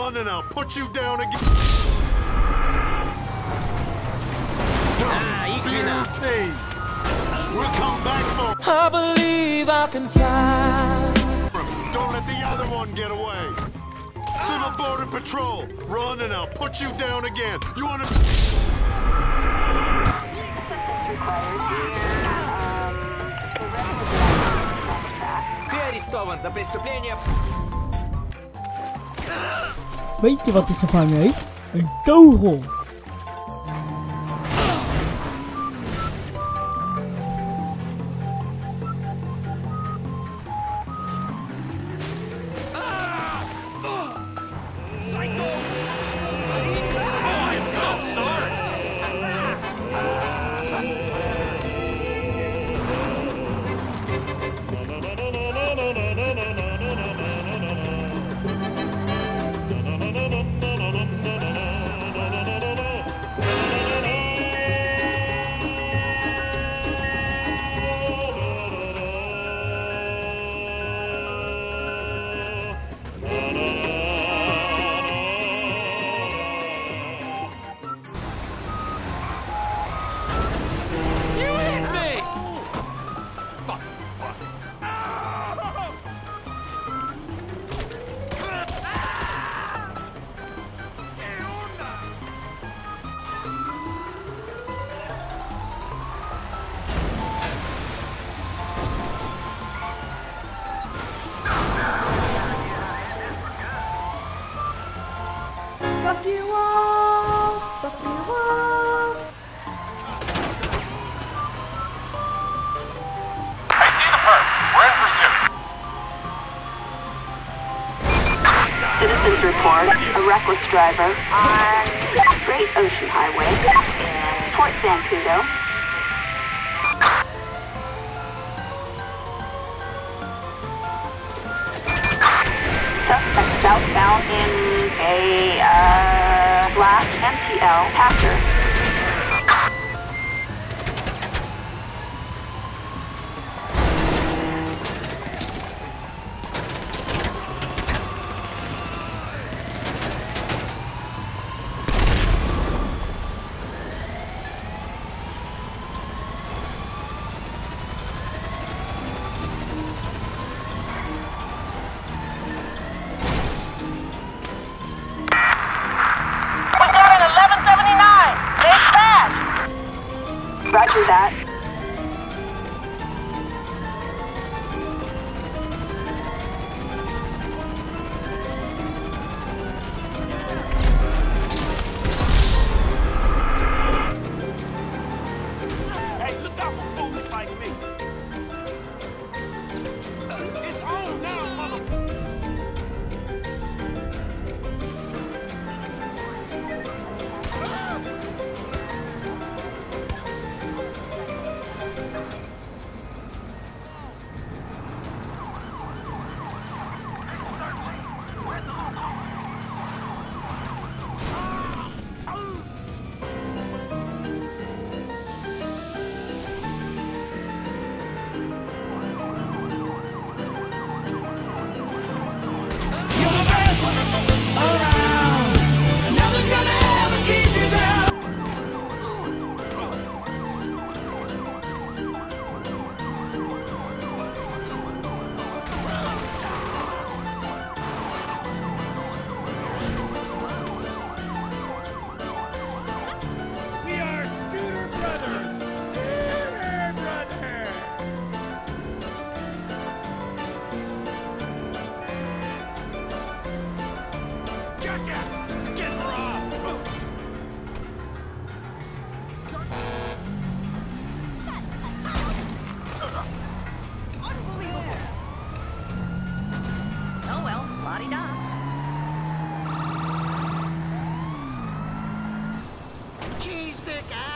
Run and I'll put you down again. Beauty. We'll come back for. I believe I can fly. Don't let the other one get away. Civil Border Patrol. Run and I'll put you down again. You wanna... Ты арестован за преступление. Weet je wat hij gevangen heeft? Een kogel. Fuck you all! Fuck you all! I see the perp. We're in pursuit. Citizens report a reckless driver on Great Ocean Highway in Port Zancudo. Suspect southbound in a black MTL Packer. Roger that. Hey, look out for fools like me. It's on now, mother. Oh well, la-di-da. Cheese stick